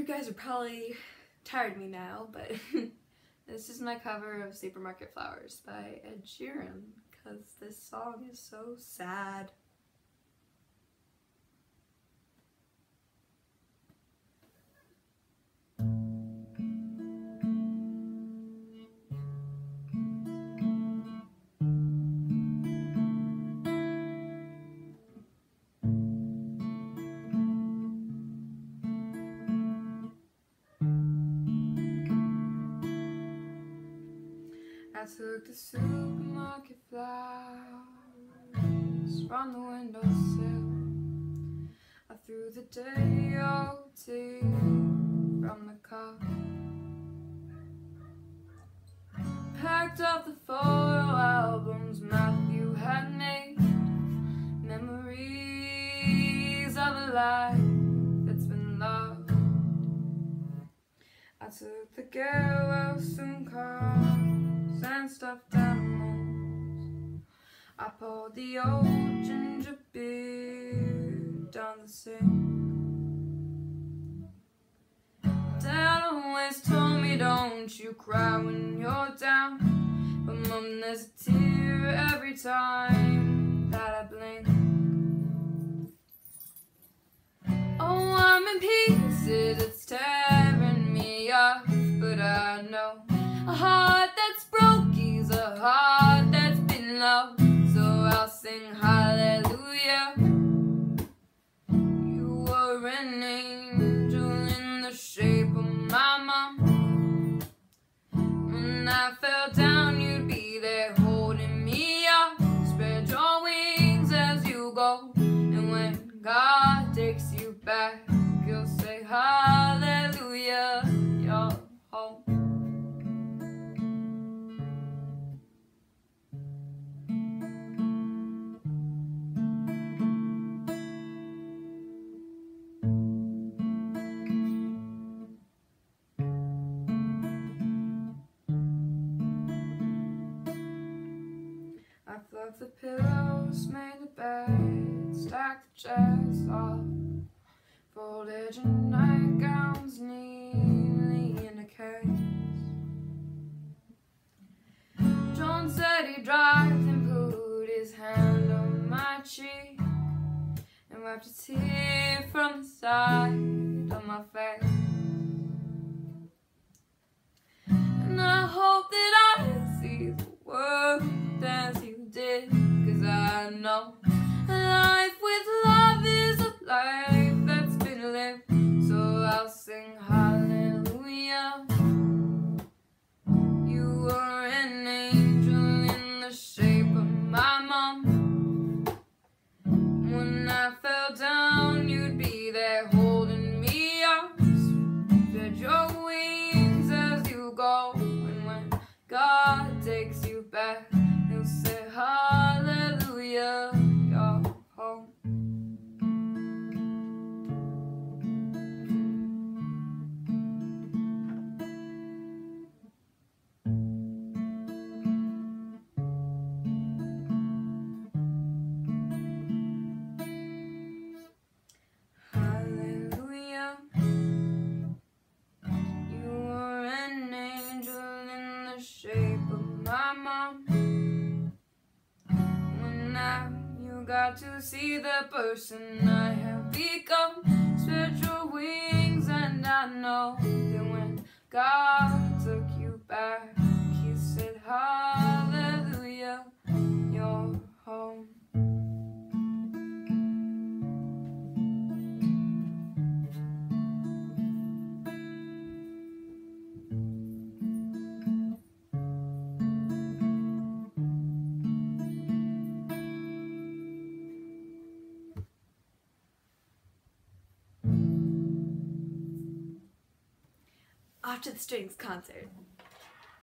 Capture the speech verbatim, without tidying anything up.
guys are probably tired of me now, but this is my cover of Supermarket Flowers by Ed Sheeran, because this song is so sad. I took the supermarket flowers from the windowsill. I threw the day old tea from the cup. Packed up the photo albums Matthew had made, memories of a life that's been loved. I took the get well soon cars and stuffed animals. I poured the old ginger beer down the sink. Dad always told me don't you cry when you're down, but Mom, there's a tear every time that I blink. Oh, I'm in pieces, it's tearing me up, but I know a heart that's broke is a heart that's been loved, so I'll sing hallelujah. You were an angel in the shape of my mom. When I fell down, you'd be there holding me up. Spread your wings as you go, and when God takes you back, you'll say hallelujah. You're home. I fluffed the pillows, made the bed, stacked the chairs up, folded your nightgowns neatly in a case. John said he drives and put his hand on my cheek and wiped a tear from the side of my face. And I hope that I see the world as you did, 'cause I know a life with love is a life that's been lived, so I'll sing hallelujah. You were an angel in the shape of my mom. When I fell down, you'd be there holding me up. Spread your wings as you go, and when God takes you back, he'll say hallelujah. You're home. Hallelujah. You were an angel in the shape of my mom. When now you got to see the person I have become. Spread your wings, and I know that when God took you back, he said hallelujah. You're home. Off to the Strings concert.